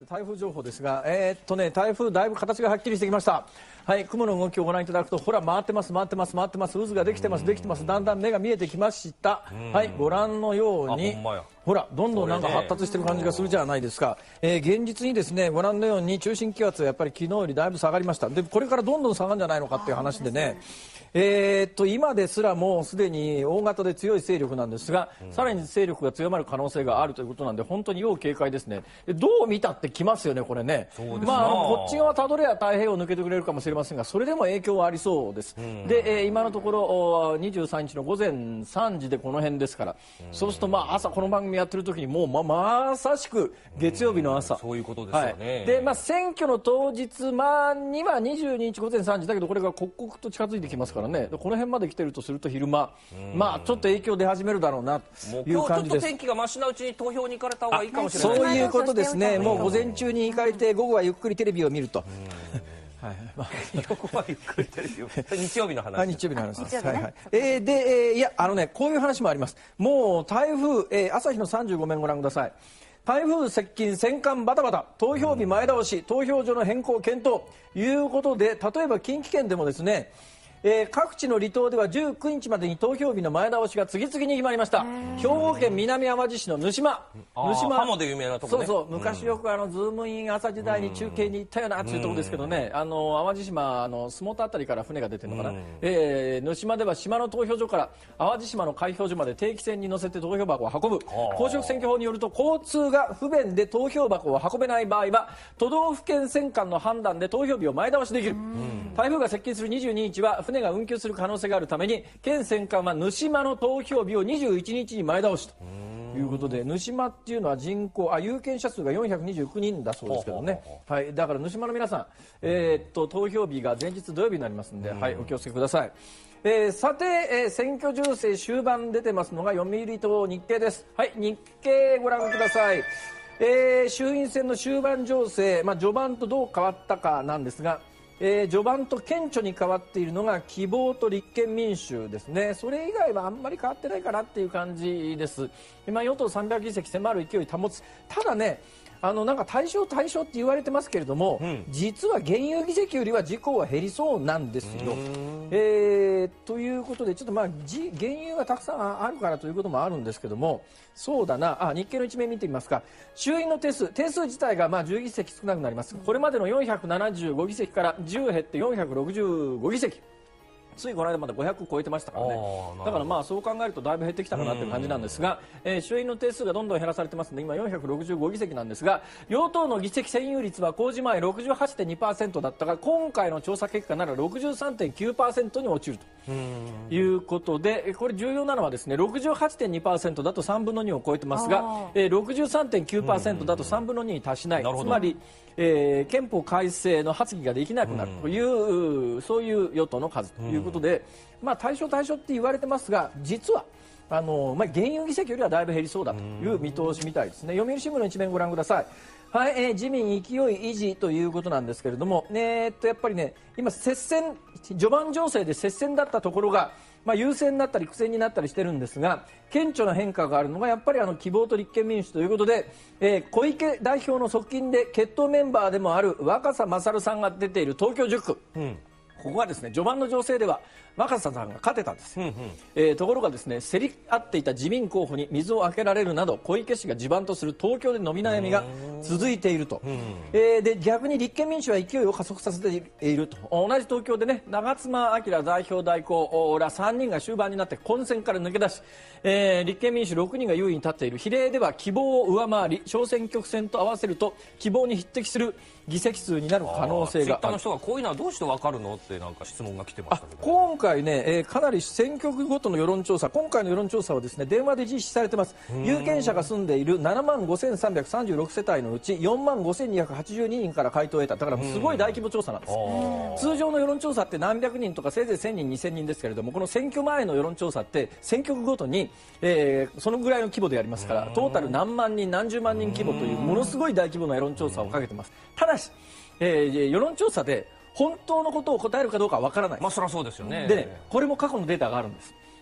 台風情報ですが、台風だいぶ形がはっきりしてきました。はい、雲の動きをご覧いただくと、ほら回ってます、渦ができてます、だんだん目が見えてきました。はい、ご覧のように、ほらどんどんなんか発達してる感じがするじゃないですか。現実にですね、ご覧のように中心気圧はやっぱり昨日よりだいぶ下がりました。で、これからどんどん下がるんじゃないのかっていう話でね。今ですらもうすでに大型で強い勢力なんですが、さらに勢力が強まる可能性があるということなんで、本当に要警戒ですね。どう見たってきますよね、これね。こっち側たどれば太平洋を抜けてくれるかもしれませんが、それでも影響はありそうです。で、今のところ23日の午前3時でこの辺ですから、そうすると朝この番組やってる時にもうまさしく月曜日の朝、 そういうことですよね。 で、選挙の当日には22日午前3時だけど、これが刻々と近づいてきますからね。この辺まで来てるとすると昼間、ちょっと影響出始めるだろうなという感じです。 今日ちょっと天気がマシなうちに投票に行かれた方がいいかもしれない。 そういうことですね。もう午前中に行かれて、午後はゆっくりテレビを見ると。 こはゆっくりテレビを日曜日の話。 日曜日の話です。で、こういう話もあります。もう台風、朝日の35面ご覧ください。台風接近、戦艦バタバタ、投票日前倒し、投票所の変更検討ということで、例えば近畿圏でもですね、各地の離島では19日までに投票日の前倒しが次々に決まりました。兵庫県南淡路市の沼島、 ハモで有名なところね。 そうそう、昔よくズームイン朝時代に中継に行ったようなっていうところですけどね、淡路島洲本あたりから船が出てるのかな。沼島では島の投票所から淡路島の開票所まで定期船に乗せて投票箱を運ぶ。公職選挙法によると、交通が不便で投票箱を運べない場合は都道府県選管の判断で投票日を前倒しできる。台風が接近する22日は船が運休する可能性があるために、県選管は沼島の投票日を21日に前倒しということで、沼島っていうのは人口有権者数が429人だそうですけどね。はい、だから沼島の皆さん、投票日が前日土曜日になりますので、はい、お気をつけください。さて、選挙情勢終盤出てますのが読売と日経です。はい、日経ご覧ください。衆院選の終盤情勢、序盤とどう変わったかなんですが、序盤と顕著に変わっているのが希望と立憲民主ですね。それ以外はあんまり変わってないかなっていう感じです。今与党300議席迫る勢い保つ。ただね、なんか対象って言われてますけれども、実は現有議席よりは自公は減りそうなんですよ。ということで、ちょっと現有がたくさんあるからということもあるんですけども、そうだな、日経の一面見てみますか。衆院の定数自体が10議席少なくなります。これまでの475議席から10減って465議席。ついこの間まで500超えてましたからね。だからそう考えるとだいぶ減ってきたかなという感じなんですが、衆院の定数がどんどん減らされてますので、今465議席なんですが、与党の議席占有率は公示前 68.2% だったが、今回の調査結果なら 63.9% に落ちるということで、これ重要なのはですね、 68.2% だと3分の2を超えてますが、63.9% だと3分の2に達しない。つまり憲法改正の発議ができなくなるという、そういう与党の数ということで、対象って言われてますが、実は現有議席よりはだいぶ減りそうだという見通しみたいですね。読売新聞の一面ご覧ください。はい、自民勢い維持ということなんですけれども、やっぱりね、今序盤情勢で接戦だったところが優勢になったり苦戦になったりしてるんですが、顕著な変化があるのがやっぱり希望と立憲民主ということで、小池代表の側近で決闘メンバーでもある若狭勝さんが出ている東京10区、ここはですね、序盤の情勢では若狭さんが勝てたんです。ところがですね、競り合っていた自民候補に水をあけられるなど、小池氏が地盤とする東京で伸び悩みが続いていると。で、逆に立憲民主は勢いを加速させていると。同じ東京でね、長妻昭代表代行ら3人が終盤になって混戦から抜け出し、立憲民主6人が優位に立っている。比例では希望を上回り、小選挙区選と合わせると希望に匹敵する議席数になる可能性がある。ツイッターの人がこういうのはどうして分かるのってなんか質問が来てましたけど、 今回ね、かなり選挙区ごとの世論調査、今回の世論調査はですね、電話で実施されてます。有権者が住んでいる7万5336世帯のうち4万5282人から回答を得た。だからすごい大規模調査なんです。通常の世論調査って何百人とかせいぜい1000人2000人ですけれども、この選挙前の世論調査って選挙区ごとに、そのぐらいの規模でやりますから、トータル何万人何十万人規模というものすごい大規模な世論調査をかけてます。ただし、世論調査で本当のことを答えるかどうかはわからない。 そりゃそうですよね。 でね、これも過去のデータがあるんです。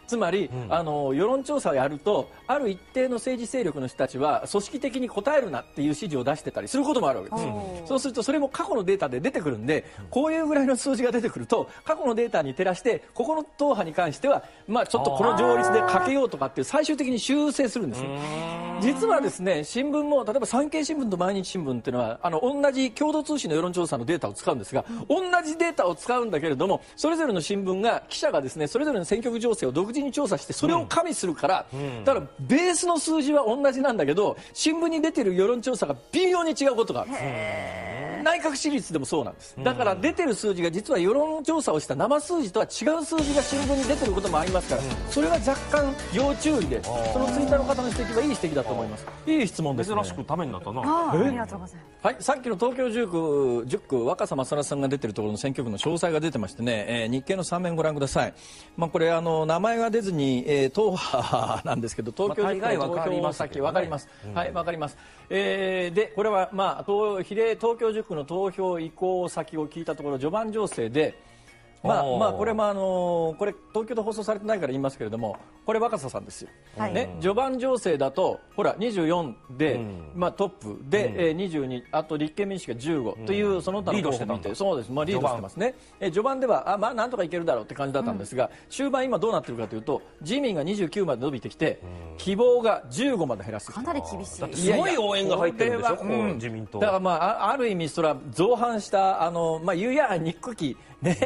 つまり、世論調査をやるとある一定の政治勢力の人たちは組織的に答えるなっていう指示を出してたりすることもあるわけです。そうするとそれも過去のデータで出てくるんで、こういうぐらいの数字が出てくると過去のデータに照らしてここの党派に関しては、ちょっとこの条率でかけようとかっていう最終的に修正するんです。実はですね、新聞も例えば産経新聞と毎日新聞っていうのは同じ共同通信の世論調査のデータを使うんですが、同じデータを使うんだけれども、それぞれの新聞が記者がですね、それぞれの選挙区情勢を独自に調査してそれを加味するから、だからベースの数字は同じなんだけど、新聞に出てる世論調査が微妙に違うことがあるんです。内閣支持率でもそうなんです。だから出てる数字が実は世論調査をした生数字とは違う数字が新聞に出てることもありますから、それは若干要注意で、そのツイッターの方の指摘はいい指摘だと思います。いい質問ですね。 珍しくためになったな。 ありがとうございます。 はい、さっきの東京10区若狭勝さんが出てるところの選挙区の詳細が出てましてね、日経の3面ご覧ください。これ名前が出ずに、党派なんですけど、東京10区の投票先分かります。はい、分かります。でこれは比例東京10区の投票移行先を聞いたところ、序盤情勢でこれもこれ東京で放送されてないから言いますけれども、これ若狭さんですよ、 はいね、序盤情勢だとほら24で、トップで、22、あと立憲民主が15というその他の候補を見て、そうです、リードしてますね。序盤ではなんとかいけるだろうって感じだったんですが、終盤今どうなってるかというと、自民が29まで伸びてきて、希望が15まで減らす。 かなり厳しい。 だってすごい応援が入ってるんでしょ、自民党。 だからある意味それは造反した言うや憎きね、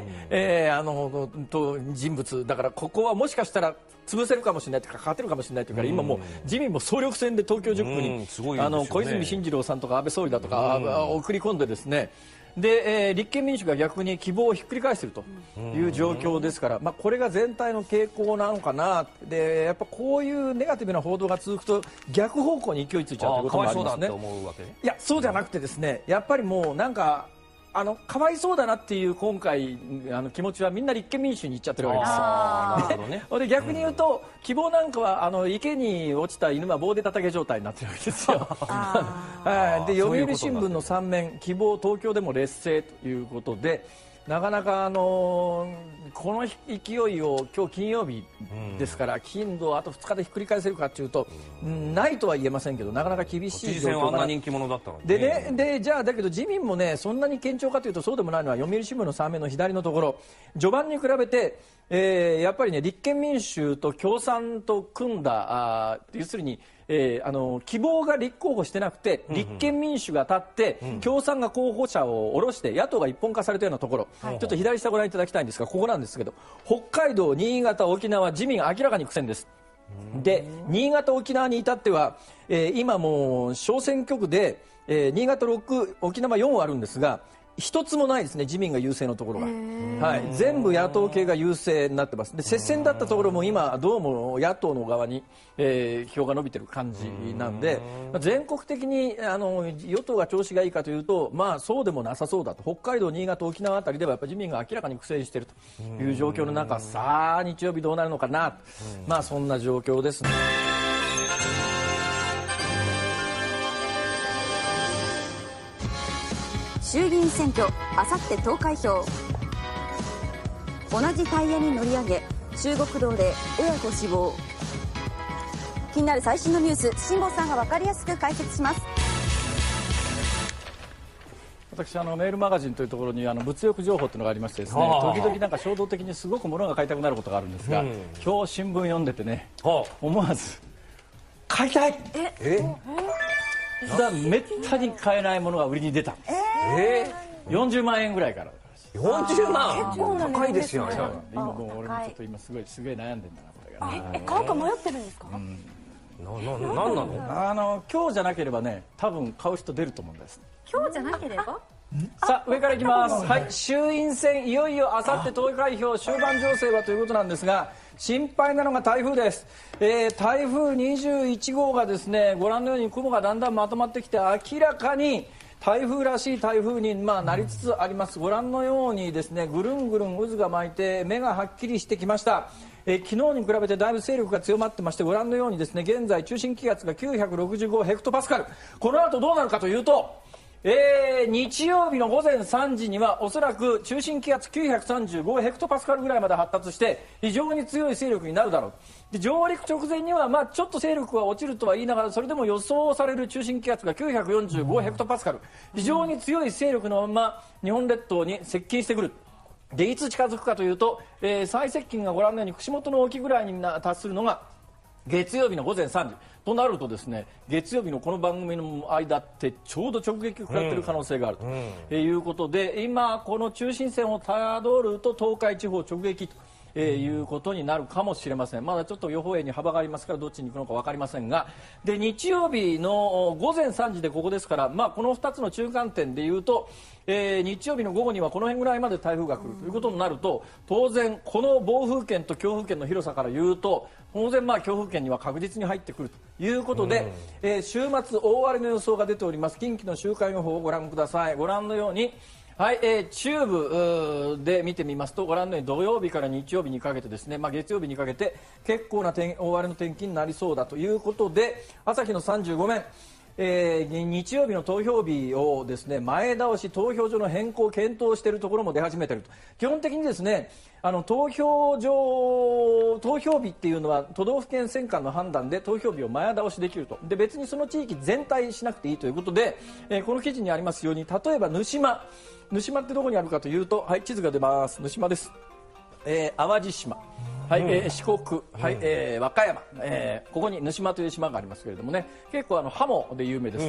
人物だから、ここはもしかしたら潰せるかもしれないとか勝てるかもしれないというから、今もう自民も総力戦で東京10区に小泉進次郎さんとか安倍総理だとか送り込んでですね、で、立憲民主が逆に希望をひっくり返しているという状況ですから、これが全体の傾向なのかな。でやっぱこういうネガティブな報道が続くと逆方向に勢いついちゃうということもありますね。いや、そうじゃなくてですね、やっぱりもうなんかかわいそうだなっていう今回気持ちはみんな立憲民主に行っちゃってるわけですよ。で逆に言うと、希望なんかは池に落ちた犬は棒で叩け状態になってるわけですよ。で読売新聞の3面、希望東京でも劣勢ということで、なかなかこの勢いを今日金曜日ですから、金土あと2日でひっくり返せるかというと、ないとは言えませんけど、なかなか厳しい状況あんな人気者だったのにね。 でじゃあだけど自民もね、そんなに堅調かというとそうでもないのは、読売新聞の3面の左のところ、序盤に比べて、やっぱりね、立憲民主と共産と組んだ要するに希望が立候補してなくて、立憲民主が立って、共産が候補者を下ろして野党が一本化されたようなところ、ちょっと左下ご覧いただきたいんですが、ここなんですけど、北海道、新潟、沖縄、自民明らかに苦戦です。で新潟、沖縄に至っては、今もう小選挙区で、新潟6、沖縄4あるんですが、一つもないですね、自民が優勢のところが、全部野党系が優勢になってます。で接戦だったところも今どうも野党の側に、票が伸びてる感じなんで、全国的に与党が調子がいいかというと、そうでもなさそうだと。北海道、新潟、沖縄あたりではやっぱ自民が明らかに苦戦しているという状況の中、さあ日曜日どうなるのかな、そんな状況ですね。 衆議院選挙、あさって投開票。同じタイヤに乗り上げ、中国道で親子死亡。気になる最新のニュース、辛坊さんが分かりやすく解説します。 私メールマガジンというところに物欲情報というのがありましてですね、時々なんか衝動的にすごく物が買いたくなることがあるんですが、今日新聞読んでてね、思わず買いたいめったに買えないものが売りに出たんです。40万円ぐらいから。 40万高いですよね。 今もう俺もちょっと今すごい悩んでんだな、これが。 買うか迷ってるんですか？ なんなの？ 今日じゃなければね、多分買う人出ると思うんです。 今日じゃなければ？ さあ上からいきます。はい、衆院選いよいよあさって投開票、終盤情勢はということなんですが、心配なのが台風です。台風21号がですね、ご覧のように雲がだんだんまとまってきて、明らかに台風らしい台風になりつつあります。ご覧のようにですね、ぐるんぐるん渦が巻いて目がはっきりしてきました。昨日に比べてだいぶ勢力が強まってまして、ご覧のようにですね、現在中心気圧が965ヘクトパスカル。この後どうなるかというと、 日曜日の午前3時にはおそらく中心気圧935ヘクトパスカルぐらいまで発達して非常に強い勢力になるだろう。で上陸直前にはちょっと勢力は落ちるとは言いながら、それでも予想される中心気圧が945ヘクトパスカル、非常に強い勢力のまま日本列島に接近してくる。でいつ近づくかというと、最接近がご覧のように串本の沖ぐらいに達するのが月曜日の午前3時となるとですね、月曜日のこの番組の間ってちょうど直撃を食らっている可能性があるということで、今この中心線をたどると東海地方直撃ということになるかもしれません。まだちょっと予報円に幅がありますからどっちに行くのか分かりませんが、で日曜日の午前3時でここですから、この2つの中間点でいうと、日曜日の午後にはこの辺ぐらいまで台風が来るということになると、当然この暴風圏と強風圏の広さから言うと当然強風圏には確実に入ってくるということで、週末大荒れの予想が出ております。近畿の週間予報をご覧ください。ご覧のように中部で見てみますと、ご覧のように土曜日から日曜日にかけてですね、月曜日にかけて結構な大荒れの天気になりそうだということで、朝日の35面、日曜日の投票日をですね前倒し、投票所の変更を検討しているところも出始めていると。基本的にですね投票日っていうのは都道府県選管の判断で投票日を前倒しできると。で別にその地域全体しなくていいということで、この記事にありますように、例えば沼島ってどこにあるかというと、地図が出ます。沼島です。淡路島、四国、和歌山、ここに沼島という島がありますけれどもね、結構ハモで有名です。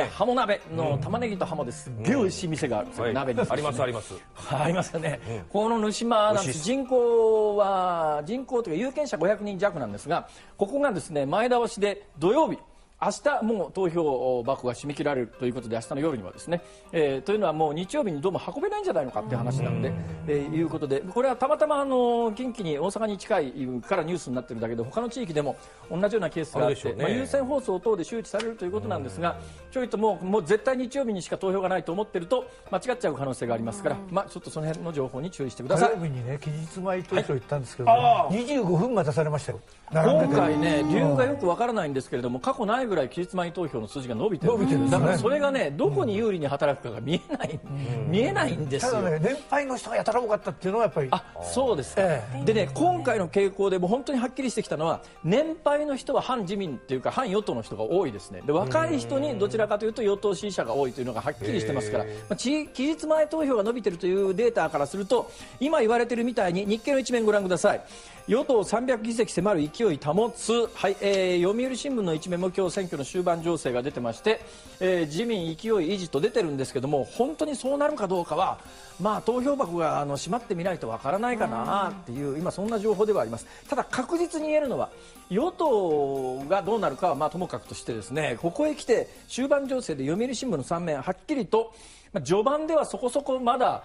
ハモ鍋の玉ねぎとハモですげえ美味しい店があるんですよ、鍋に。 ありますありますありますよね、この沼島なんです。人口というか有権者500人弱なんですが、ここがですね前倒しで土曜日、明日もう投票箱が締め切られるということで、明日の夜にはですね、というのはもう日曜日にどうも運べないんじゃないのかっていう話なので、いうことで、これはたまたま近畿に大阪に近いからニュースになっているだけで、他の地域でも同じようなケースがあって、優先放送等で周知されるということなんですが、ちょいともう絶対日曜日にしか投票がないと思っていると間違っちゃう可能性がありますから、ちょっとその辺の情報に注意してください。 火曜日にね期日前投票行ったんですけど、25分待たされましたよ。 今回ね理由がよくわからないんですけれども、過去ないぐらい期日前投票の数字が伸びてるんです。だからそれがねどこに有利に働くかが見えないんですよ。 ただね年配の人がやたら多かったっていうのはやっぱりそうですか、でね今回の傾向でも本当にはっきりしてきたのは、年配の人は反自民っていうか反与党の人が多いですね。で若い人にどちらかというと与党支持者が多いというのがはっきりしてますから、期日前投票が伸びてるというデータからすると、今言われてるみたいに日経の一面ご覧ください。与党300議席迫る勢い保つ、読売新聞の一面も今日選挙の終盤情勢が出てまして、自民勢い維持と出てるんですけども、本当にそうなるかどうかは投票箱が閉まってみないとわからないかなっていう、今そんな情報ではあります。ただ確実に言えるのは、与党がどうなるかはともかくとしてですね、ここへ来て終盤情勢で読売新聞の3面はっきりと、序盤ではそこそこまだ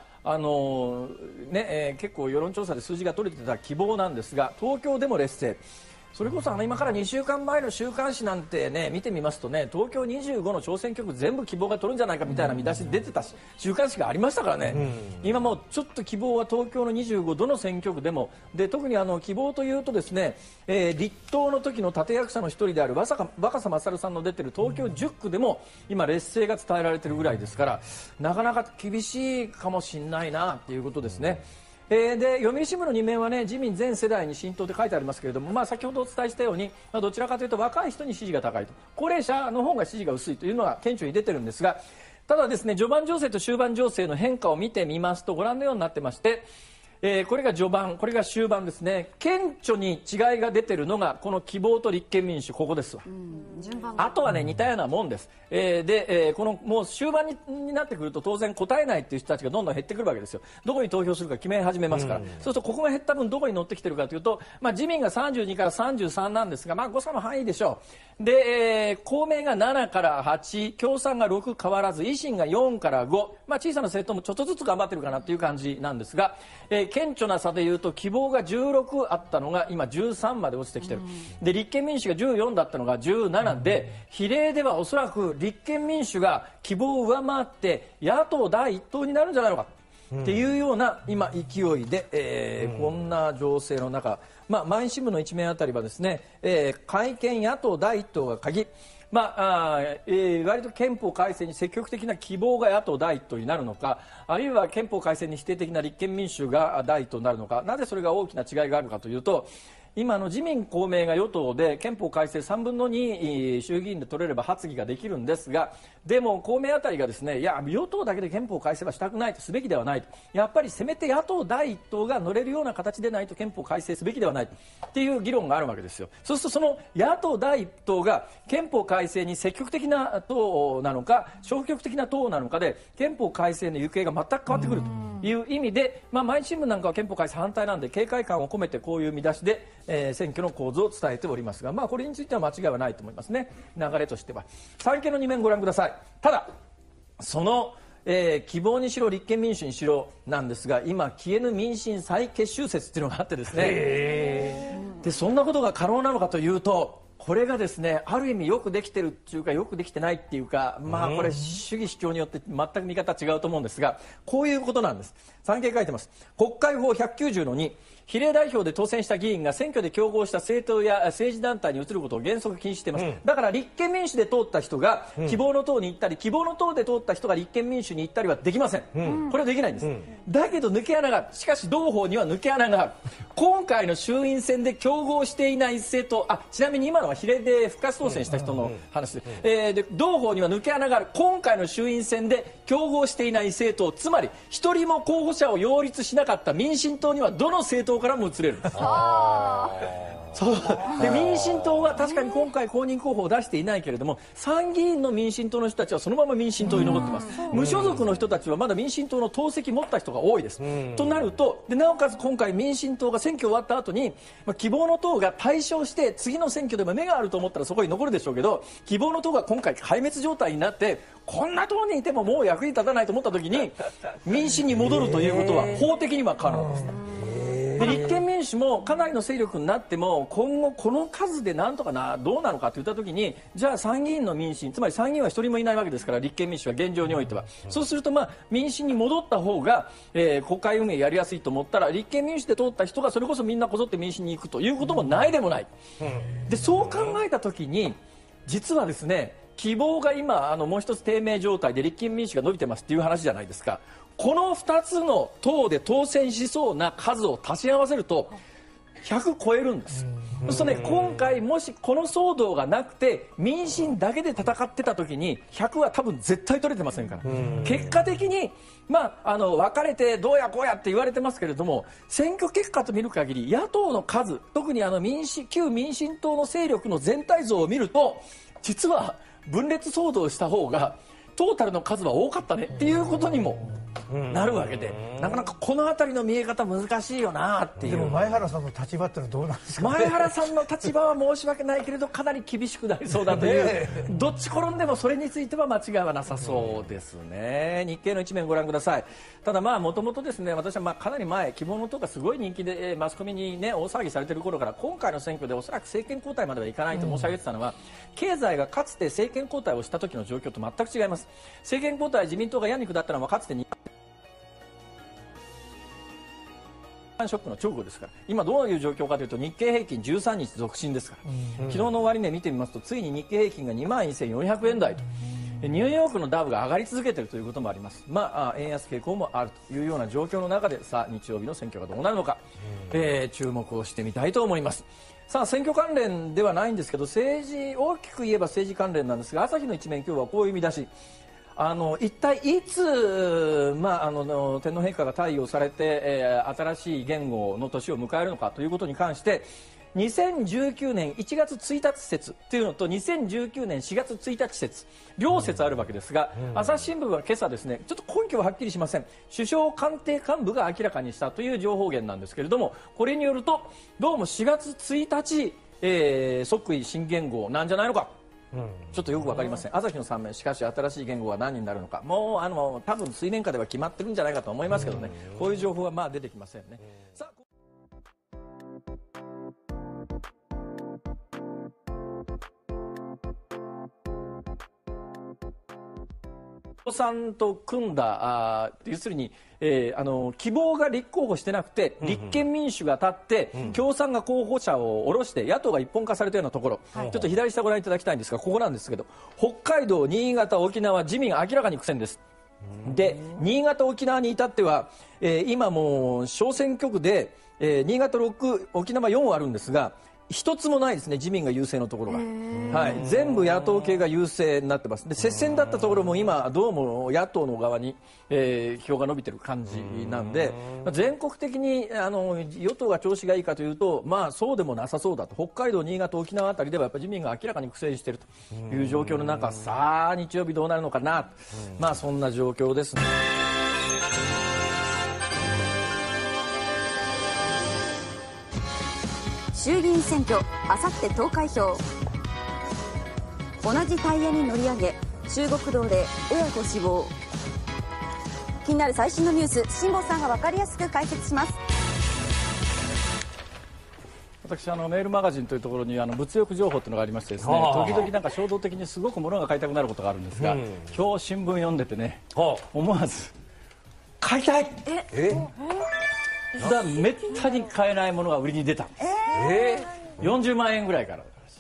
結構世論調査で数字が取れてた希望なんですが、東京でも劣勢。それこそ今から2週間前の週刊誌なんてね見てみますとね、東京25の小選挙区全部希望が取るんじゃないかみたいな見出し出てた週刊誌がありましたからね、今もうちょっと希望は東京の25どの選挙区でもで、特に希望というとですね、立党の時の立役者の一人である若狭勝さんの出てる東京10区でも今劣勢が伝えられているぐらいですから、なかなか厳しいかもしれないなっていうことですね。で読売新聞の2面はね、自民全世代に浸透って書いてありますけれども、先ほどお伝えしたように、どちらかというと若い人に支持が高いと、高齢者の方が支持が薄いというのが顕著に出てるんですが、ただですね、序盤情勢と終盤情勢の変化を見てみますとご覧のようになってまして、これが序盤、これが終盤ですね。顕著に違いが出てるのがこの希望と立憲民主、ここですわ。あとはね似たようなもんです。このもう終盤になってくると当然答えないっていう人たちがどんどん減ってくるわけですよ。どこに投票するか決め始めますから、そうするとここが減った分どこに乗ってきてるかというと、自民が32から33なんですが、誤差の範囲でしょう。で、公明が7から8、共産が6変わらず、維新が4から5、小さな政党もちょっとずつ頑張ってるかなっていう感じなんですが、顕著な差でいうと希望が16あったのが今13まで落ちてきてる。で、立憲民主が14だったのが17で、比例ではおそらく立憲民主が希望を上回って野党第一党になるんじゃないのかっていうような今勢いで、こんな情勢の中、毎日新聞の一面あたりはですね、改憲野党第一党が鍵、 割と憲法改正に積極的な希望が野党第一党になるのか、あるいは憲法改正に否定的な立憲民主が第一党になるのか、なぜそれが大きな違いがあるかというと、今の自民公明が与党で憲法改正3分の2衆議院で取れれば発議ができるんですが、でも公明あたりがですね、いや与党だけで憲法改正はしたくないと、すべきではないと、やっぱりせめて野党第一党が乗れるような形でないと憲法改正すべきではないっていう議論があるわけですよ。そうするとその野党第一党が憲法改正に積極的な党なのか消極的な党なのかで憲法改正の行方が全く変わってくるという意味で、毎日新聞なんかは憲法改正反対なんで警戒感を込めてこういう見出しで選挙の構図を伝えておりますが、これについては間違いはないと思いますね、流れとしては。産経の2面ご覧ください。ただその、希望にしろ立憲民主にしろなんですが、今消えぬ民進再結集説っていうのがあってですね、でそんなことが可能なのかというと、これがですねある意味よくできてるっていうかよくできてないっていうか、これ主義主張によって全く見方違うと思うんですが、こういうことなんです。産経書いてます。国会法190の2、比例代表で当選した議員が選挙で競合した政党や政治団体に移ることを原則禁止しています、だから立憲民主で通った人が希望の党に行ったり、希望の党で通った人が立憲民主に行ったりはできません、これはできないんです、だけど抜け穴がある。しかし同法には抜け穴がある。今回の衆院選で競合していない政党、ちなみに今のは比例で復活当選した人の話で、で同法には抜け穴がある。今回の衆院選で競合していない政党、つまり一人も候補者を擁立しなかった民進党にはどの政党からも移れるんです。そうで民進党は確かに今回公認候補を出していないけれども、参議院の民進党の人たちはそのまま民進党に残ってます。無所属の人たちはまだ民進党の党籍持った人が多いです。となると、でなおかつ今回民進党が選挙終わった後に、希望の党が大勝して次の選挙でも目があると思ったらそこに残るでしょうけど、希望の党が今回壊滅状態になってこんな党にいてももう役に立たないと思った時に民進に戻るということは法的には可能です。で立憲民主もかなりの勢力になっても今後この数でなんとかなどうなのかといったときに、じゃあ参議院の民進、つまり参議院は一人もいないわけですから、立憲民主は現状においてはそうすると民進に戻った方が、国会運営やりやすいと思ったら、立憲民主で通った人がそれこそみんなこぞって民進に行くということもないでもない、でそう考えたときに実はですね、希望が今もう一つ低迷状態で立憲民主が伸びてますっていう話じゃないですか。この2つの党で当選しそうな数を足し合わせると100超えるんです。そうするとね、今回もしこの騒動がなくて民進だけで戦ってた時に100は多分絶対取れてませんから、結果的に分かれてどうやこうやって言われてますけれども、選挙結果と見る限り野党の数、特に旧民進党の勢力の全体像を見ると、実は分裂騒動をした方がトータルの数は多かったねっていうことにもなるわけで、なかなかこの辺りの見え方難しいよなっていう。 でも前原さんの立場ってのはどうなんですかね。 前原さんの立場は申し訳ないけれどかなり厳しくなりそうだというどっち転んでもそれについては間違いはなさそうですね。日経の一面ご覧ください。ただもともとですね、私はかなり前、希望の党がすごい人気でマスコミにね大騒ぎされている頃から、今回の選挙でおそらく政権交代まではいかないと申し上げてたのは、経済がかつて政権交代をした時の状況と全く違います。政権交代、自民党が矢に下ったのはかつてにショックの直後ですから、今どういう状況かというと、日経平均13日続伸ですから、昨日の終値見てみますと、ついに日経平均が21,400円台と、ニューヨークのダウが上がり続けているということもあります。円安傾向もあるというような状況の中で、さあ日曜日の選挙がどうなるのか、注目をしてみたいと思います。さあ選挙関連ではないんですけど、政治、大きく言えば政治関連なんですが、朝日の一面、今日はこういう見出し。一体いつ、天皇陛下が退位をされて、新しい元号の年を迎えるのかということに関して、2019年1月1日説というのと2019年4月1日説、両説あるわけですが、朝日新聞は今朝ですね、ちょっと根拠ははっきりしません。首相官邸幹部が明らかにしたという情報源なんですけれども、これによるとどうも4月1日、即位新元号なんじゃないのか。ちょっとよくわかりません。朝日の3面、しかし新しい元号は何になるのか、もう多分水面下では決まってるんじゃないかと思いますけどね、こういう情報は出てきませんね。さあ共産と組んだ要するに、希望が立候補してなくて立憲民主が立って、共産が候補者を下ろして野党が一本化されたようなところ、ちょっと左下ご覧いただきたいんですが、ここなんですけど、北海道、新潟、沖縄、自民明らかに苦戦です。で、新潟、沖縄に至っては、今もう小選挙区で、新潟6、沖縄4あるんですが、一つもないですね、自民が優勢のところが、はい、全部野党系が優勢になってます。で、接戦だったところも今どうも野党の側に、票が伸びてる感じなんで、全国的に与党が調子がいいかというと、まあそうでもなさそうだと。北海道、新潟、沖縄あたりではやっぱ自民が明らかに苦戦しているという状況の中、さあ日曜日どうなるのかな、まあそんな状況ですね。 衆議院選挙、あさって投開票。同じタイヤに乗り上げ、中国道で親子死亡。気になる最新のニュース、辛坊さんが分かりやすく解説します。 私メールマガジンというところに物欲情報というのがありましてですね、時々なんか衝動的にすごく物が買いたくなることがあるんですが、今日新聞読んでてね、思わず買いたいめったに買えないものが売りに出たんです。40万円ぐらいから。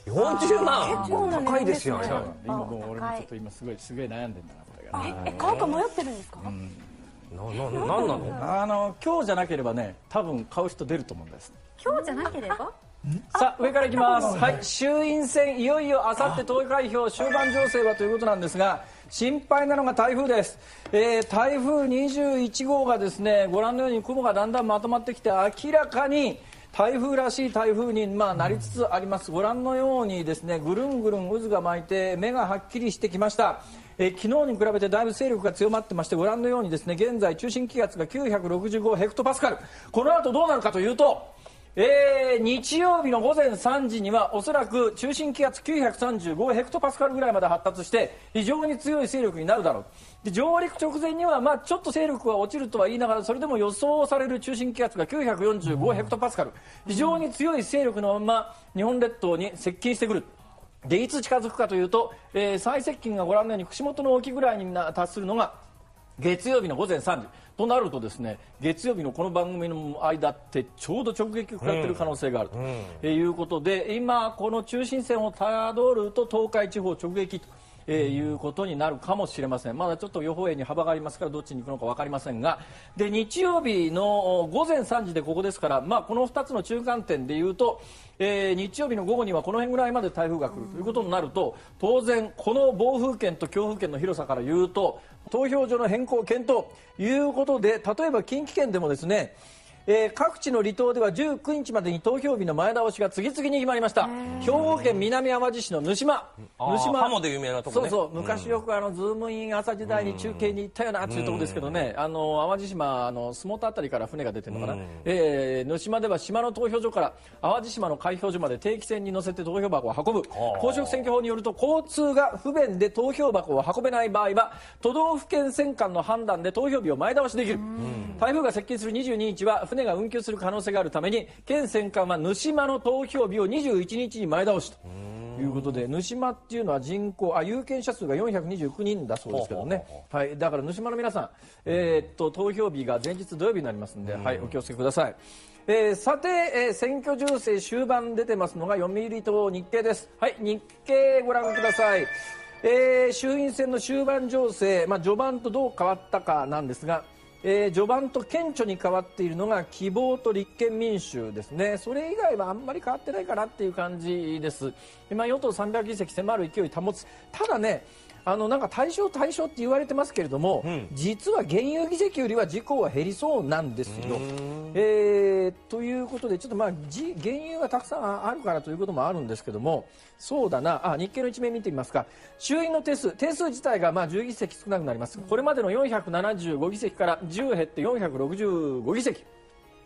40万結構な高いですよね。 今もう俺もちょっと今すごい悩んでんだなこれが。 買うか迷ってるんですか？ なんなの？ 今日じゃなければね、多分買う人出ると思うんです。 今日じゃなければ？ さあ上からいきます。はい、衆院選いよいよあさって投開票終盤情勢はということなんですが、心配なのが台風です。台風21号がですね、ご覧のように雲がだんだんまとまってきて、明らかに台風らしい台風に、なりつつあります。ご覧のようにですね、ぐるんぐるん渦が巻いて目がはっきりしてきました。昨日に比べてだいぶ勢力が強まってまして、ご覧のようにですね、現在中心気圧が965ヘクトパスカル。この後どうなるかというと、日曜日の午前3時にはおそらく中心気圧935ヘクトパスカルぐらいまで発達して非常に強い勢力になるだろう。で、上陸直前にはちょっと勢力が落ちるとは言いながら、それでも予想される中心気圧が945ヘクトパスカル、非常に強い勢力のまま日本列島に接近してくる。で、いつ近づくかというと、最接近がご覧のように串本の沖ぐらいに達するのが月曜日の午前3時となるとですね、月曜日のこの番組の間ってちょうど直撃を食らっている可能性があるということで、今この中心線をたどると東海地方直撃ということになるかもしれません。まだちょっと予報円に幅がありますからどっちに行くのか分かりませんが、で、日曜日の午前3時でここですから、この2つの中間点でいうと、日曜日の午後にはこの辺ぐらいまで台風が来るということになると、当然この暴風圏と強風圏の広さからいうと投票所の変更検討ということで、例えば近畿圏でもですね、各地の離島では19日までに投票日の前倒しが次々に決まりました。兵庫県南あわじ市の沼島ハモで有名なとこね。 そうそう、昔よくズームイン朝時代に中継に行ったよなというところですけどね、淡路島洲本あたりから船が出てるのかな、沼島では島の投票所から淡路島の開票所まで定期船に乗せて投票箱を運ぶ。公職選挙法によると、交通が不便で投票箱を運べない場合は都道府県選管の判断で投票日を前倒しできる。台風が接近する22日は船が運休する可能性があるために、県選管は沼島の投票日を21日に前倒しということで、沼島っていうのは人口有権者数が429人だそうですけどね、はい、だから沼島の皆さん、投票日が前日土曜日になりますので、はい、お気をつけください。さて、選挙情勢終盤出てますのが読売と日経です。はい、日経ご覧ください。衆院選の終盤情勢、序盤とどう変わったかなんですが、序盤と顕著に変わっているのが希望と立憲民主ですね。それ以外はあんまり変わってないかなっていう感じです。今与党300議席迫る勢い保つ。ただね、なんか対象って言われてますけれども、実は現有議席よりは自公は減りそうなんですよ。ということで、ちょっと現有がたくさんあるからということもあるんですけども、そうだな、日経の一面見てみますか。衆院の定数自体が10議席少なくなります。これまでの475議席から10減って465議席。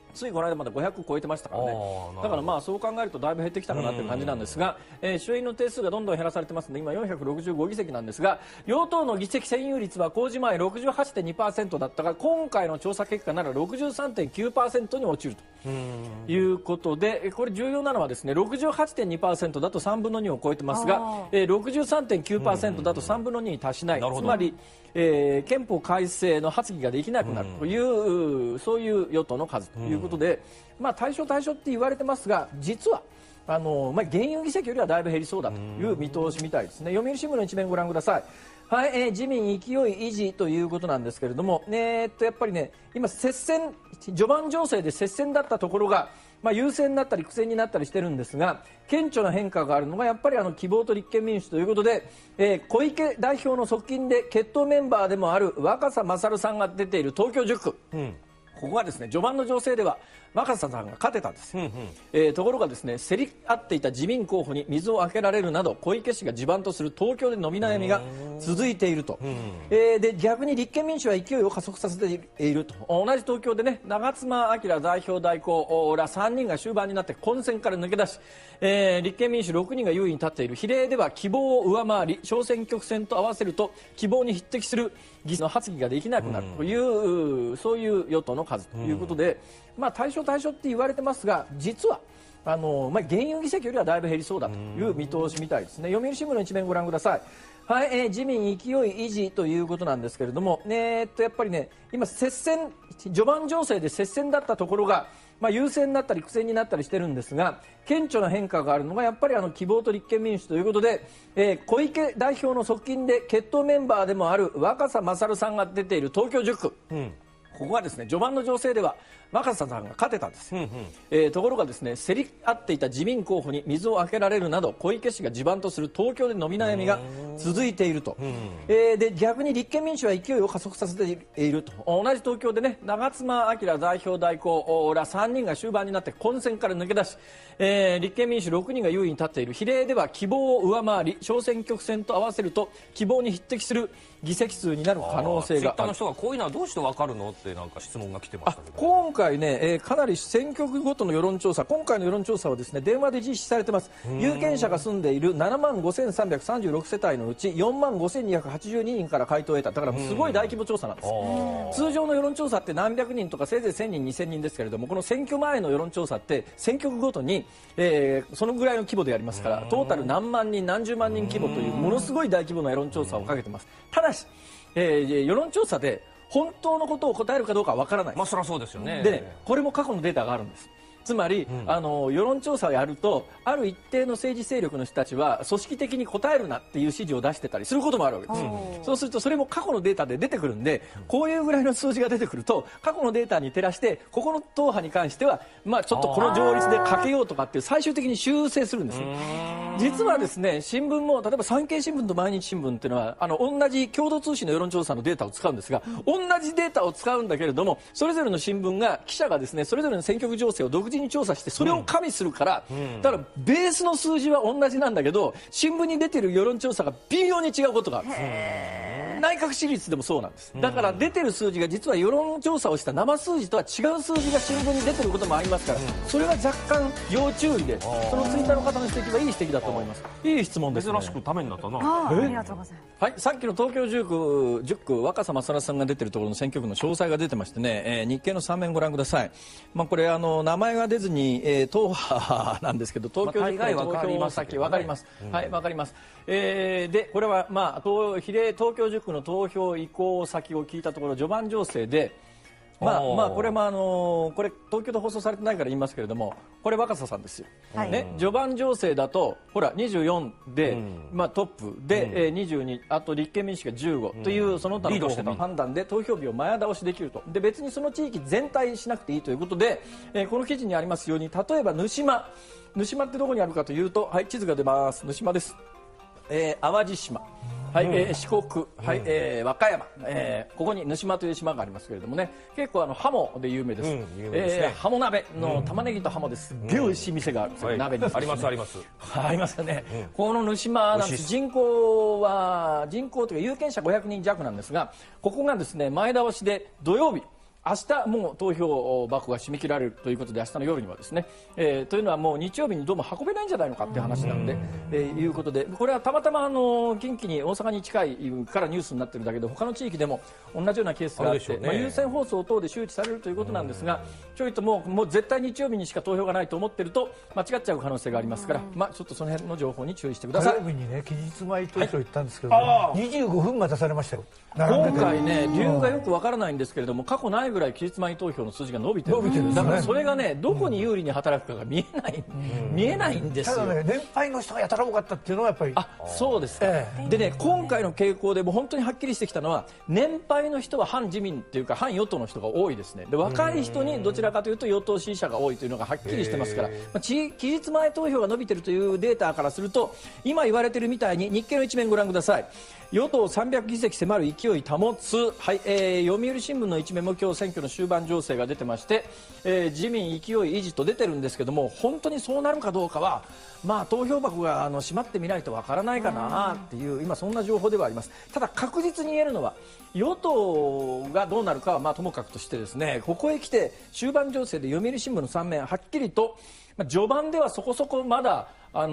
ついこの間まで500超えてましたからね。だからまあそう考えるとだいぶ減ってきたかなという感じなんですが、衆院の定数がどんどん減らされてますので今465議席なんですが、与党の議席占有率は公示前 68.2% だったが今回の調査結果なら 63.9% に落ちるということで、これ重要なのはですね 68.2% だと3分の2を超えてますが、63.9% だと3分の2に達しない、つまり憲法改正の発議ができなくなるという、そういう与党の数ということで、まあ、対象って言われてますが、実は現有議席よりはだいぶ減りそうだという見通しみたいですね。読売新聞の一面ご覧ください。はい、自民勢い維持ということなんですけれども、やっぱりね、今接戦、序盤情勢で接戦だったところが、優勢になったり苦戦になったりしてるんですが、顕著な変化があるのがやっぱり希望と立憲民主ということで、小池代表の側近で決闘メンバーでもある若狭勝さんが出ている東京10区、ここがですね序盤の情勢では若狭さんが勝てたんです、ところがですね競り合っていた自民候補に水をあけられるなど小池氏が地盤とする東京で伸び悩みが続いていると、で逆に立憲民主は勢いを加速させていると。同じ東京でね長妻昭代表代行ら3人が終盤になって混戦から抜け出し、立憲民主6人が優位に立っている。比例では希望を上回り小選挙区選と合わせると希望に匹敵する議席の発議ができなくなるという、そういう与党の数ということで、対象って言われてますが、実は現有議席よりはだいぶ減りそうだという見通しみたいですね。読売新聞の一面ご覧ください。はい、自民勢い維持ということなんですけれども、やっぱりね今接戦、序盤情勢で接戦だったところが、優勢になったり苦戦になったりしてるんですが、顕著な変化があるのがやっぱり希望と立憲民主ということで、小池代表の側近で決闘メンバーでもある若狭勝さんが出ている東京10区、ここがですね序盤の情勢では若狭さんが勝てたんです、ところがですね競り合っていた自民候補に水をあけられるなど小池氏が地盤とする東京で伸び悩みが続いていると、で逆に立憲民主は勢いを加速させていると。同じ東京でね長妻昭代表代行ら3人が終盤になって混戦から抜け出し、立憲民主6人が優位に立っている。比例では希望を上回り小選挙区選と合わせると希望に匹敵する議席数になる可能性がある。 ツイッターの人がこういうのはどうして分かるのってなんか質問が来てましたけど、 今回ね、かなり選挙区ごとの世論調査、今回の世論調査はですね電話で実施されてます。有権者が住んでいる7万5336世帯のうち4万5282人から回答を得た。だからすごい大規模調査なんです。通常の世論調査って何百人とかせいぜい1000人2000人ですけれども、この選挙前の世論調査って選挙区ごとに、そのぐらいの規模でやりますから、トータル何万人何十万人規模というものすごい大規模な世論調査をかけてます。ただし、世論調査で本当のことを答えるかどうかはわからない。 そりゃそうですよね。 でね、これも過去のデータがあるんです。つまり、世論調査をやるとある一定の政治勢力の人たちは組織的に答えるなっていう指示を出してたりすることもあるわけです。そうするとそれも過去のデータで出てくるんで、こういうぐらいの数字が出てくると過去のデータに照らしてここの党派に関してはちょっとこの条率でかけようとかっていう最終的に修正するんです。実はですね新聞も例えば産経新聞と毎日新聞っていうのは同じ共同通信の世論調査のデータを使うんですが、同じデータを使うんだけれどもそれぞれの新聞が記者がですねそれぞれの選挙区情勢を独自に調査してそれを加味するから、だからベースの数字は同じなんだけど新聞に出ている世論調査が微妙に違うことがあるんです。内閣支持率でもそうなんです。だから出てる数字が実は世論調査をした生数字とは違う数字が新聞に出てることもありますから、それは若干要注意で、そのツイッターの方の指摘はいい指摘だと思います。いい質問ですね。 珍しくためになったな。 ありがとうございます。 はい、さっきの東京10区若狭勝さんが出てるところの選挙区の詳細が出てましてね、日経の3面ご覧ください。これ名前が出ずに、党派なんですけど東京10区の投票先分かります。はい分かります。でこれは比例東京10区の投票移行先を聞いたところ序盤情勢でこれもこれ東京で放送されてないから言いますけれども、これ若狭さんですよ、ね、序盤情勢だとほら24で、トップで、22あと立憲民主が15というその他の候補の判断で投票日を前倒しできると。で別にその地域全体しなくていいということで、この記事にありますように例えば沼島ってどこにあるかというと、はい地図が出ます。沼島です。淡路島、はい、四国、はい、和歌山、ここに沼島という島がありますけれどもね、結構ハモで有名です。ハモ鍋の玉ねぎとハモですげえ美味しい店があるんですよ、鍋にありますありますありますよね、この沼島なんです。人口というか有権者500人弱なんですが、ここがですね前倒しで土曜日明日もう投票箱が締め切られるということで明日の夜にはですね、というのはもう日曜日にどうも運べないんじゃないのかっていう話なので、いうことでこれはたまたま近畿に大阪に近いからニュースになっているだけで他の地域でも同じようなケースがあって、優先放送等で周知されるということなんですが、ちょいともう絶対日曜日にしか投票がないと思っていると間違っちゃう可能性がありますから、ちょっとその辺の情報に注意してください。 火曜日にね期日前投票行ったんですけど、25分待たされましたよ。 今回ね理由がよくわからないんですけれども、過去ないぐらい期日前投票の数字が伸びてるんです。だからそれがねどこに有利に働くかが見えないんですよ。 ただね年配の人がやたら多かったっていうのはやっぱりそうですか、でね今回の傾向でも本当にはっきりしてきたのは年配の人は反自民っていうか反与党の人が多いですね。で若い人にどちらかというと与党支持者が多いというのがはっきりしてますから、期日前投票が伸びているというデータからすると今言われているみたいに日経の一面ご覧ください。与党300議席迫る勢い保つ、読売新聞の一面も今日選挙の終盤情勢が出てまして、自民勢い維持と出てるんですけども、本当にそうなるかどうかは投票箱が閉まってみないとわからないかなっていう今そんな情報ではあります。ただ確実に言えるのは与党がどうなるかはともかくとしてですね、ここへ来て終盤情勢で読売新聞の3面はっきりと序盤ではそこそこまだ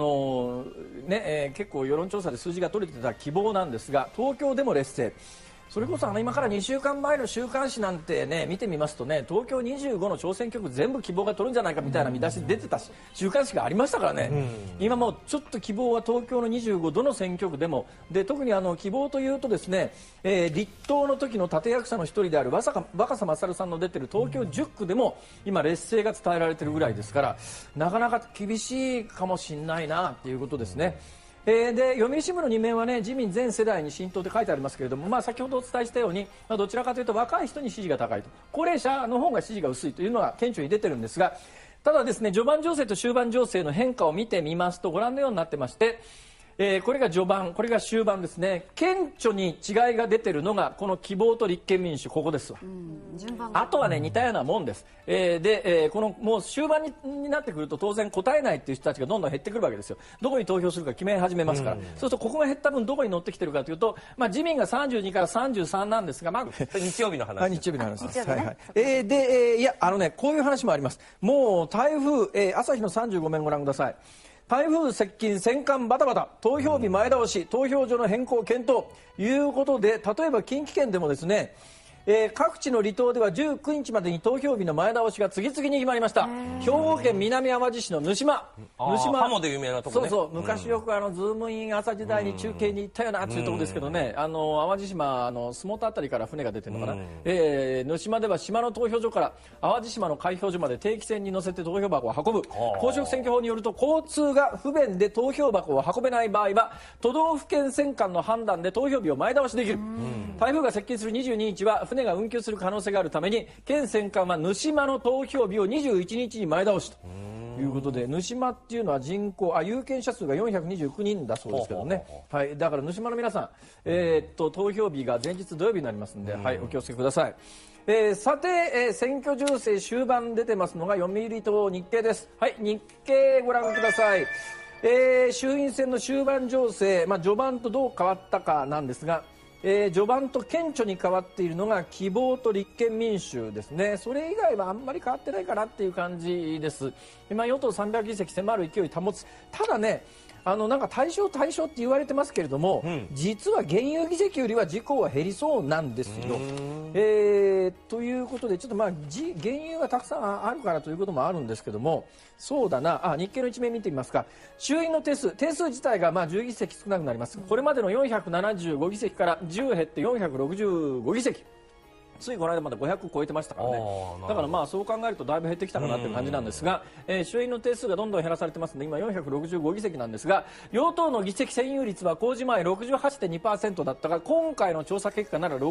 結構世論調査で数字が取れてた希望なんですが、東京でも劣勢。それこそ今から2週間前の週刊誌なんてね見てみますとね、東京25の小選挙区全部希望が取るんじゃないかみたいな見出し出てた週刊誌がありましたからね、今もうちょっと希望は東京の25どの選挙区でもで、特に希望というとですね、立党の時の立役者の一人である若狭勝さんの出てる東京10区でも今劣勢が伝えられているぐらいですから、なかなか厳しいかもしれないなということですね。で読売新聞の2面はね自民全世代に浸透って書いてありますけれども、先ほどお伝えしたように、どちらかというと若い人に支持が高いと、高齢者の方が支持が薄いというのが顕著に出てるんですが、ただですね序盤情勢と終盤情勢の変化を見てみますとご覧のようになってまして、これが序盤、これが終盤ですね。顕著に違いが出てるのがこの希望と立憲民主、ここですわ。あとはね似たようなもんです。このもう終盤になってくると当然答えないっていう人たちがどんどん減ってくるわけですよ。どこに投票するか決め始めますから、そうするとここが減った分どこに乗ってきてるかというと、自民が32から33なんですが、 日曜日の話。 日曜日の話です。いやこういう話もあります。もう台風、朝日の35面ご覧ください。台風接近、戦艦バタバタ、投票日前倒し、投票所の変更検討ということで、例えば近畿圏でもですね、各地の離島では19日までに投票日の前倒しが次々に決まりました。兵庫県南あわじ市の沼島、 ハモで有名なとこね。 そう昔よくズームイン朝時代に中継に行ったよなっていうところですけどね、淡路島洲本あたりから船が出てるのかな、沼島では島の投票所から淡路島の開票所まで定期船に乗せて投票箱を運ぶ。公職選挙法によると交通が不便で投票箱を運べない場合は都道府県選管の判断で投票日を前倒しできる。台風が接近する22日は船が運休する可能性があるために県選管は沼島の投票日を21日に前倒しということで、沼島っていうのは人口有権者数が429人だそうですけどね、だから沼島の皆さん、投票日が前日土曜日になりますので、お気をつけください。さて、選挙情勢終盤出てますのが読売と日経です。日経ご覧ください。衆院選の終盤情勢、序盤とどう変わったかなんですが、序盤と顕著に変わっているのが希望と立憲民主ですね。それ以外はあんまり変わってないかなっていう感じです。今与党300議席迫る勢い保つ。ただねなんか対象って言われてますけれども、実は現有議席よりは自公は減りそうなんですよ。ということでちょっと現有がたくさんあるからということもあるんですけども、そうだな、日経の一面見てみますか。衆院の定数自体が10議席少なくなります。これまでの475議席から10減って465議席。ついこの間まで500超えてましたからね。だからそう考えるとだいぶ減ってきたかなという感じなんですが、衆院の定数がどんどん減らされてますので今465議席なんですが、与党の議席占有率は公示前 68.2% だったが今回の調査結果なら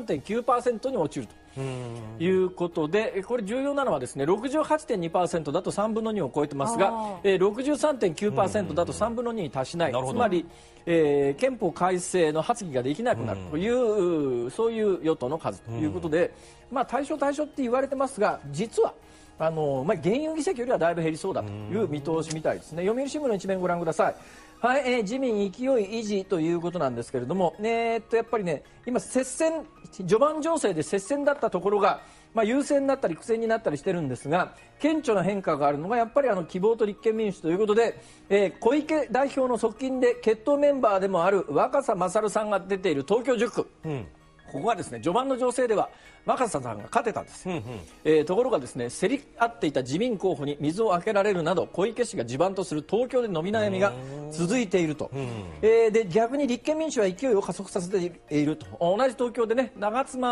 63.9% に落ちるということで、これ重要なのはですね 68.2% だと3分の2を超えてますが、63.9% だと3分の2に達しない。つまり憲法改正の発議ができなくなるという、そういう与党の数ということで、対象って言われてますが、実は現有議席よりはだいぶ減りそうだという見通しみたいですね。読売新聞の一面ご覧ください。 はい、自民勢い維持ということなんですけれども、やっぱりね、今接戦、序盤情勢で接戦だったところが、優勢になったり苦戦になったりしてるんですが、顕著な変化があるのがやっぱり希望と立憲民主ということで、小池代表の側近で決闘メンバーでもある若狭勝さんが出ている東京10区、ここがですね、序盤の情勢では若狭さんが勝てたんです、ところがですね、競り合っていた自民候補に水を開けられるなど、小池氏が地盤とする東京で伸び悩みが続いていると、で逆に立憲民主は勢いを加速させていると。同じ東京でね、長妻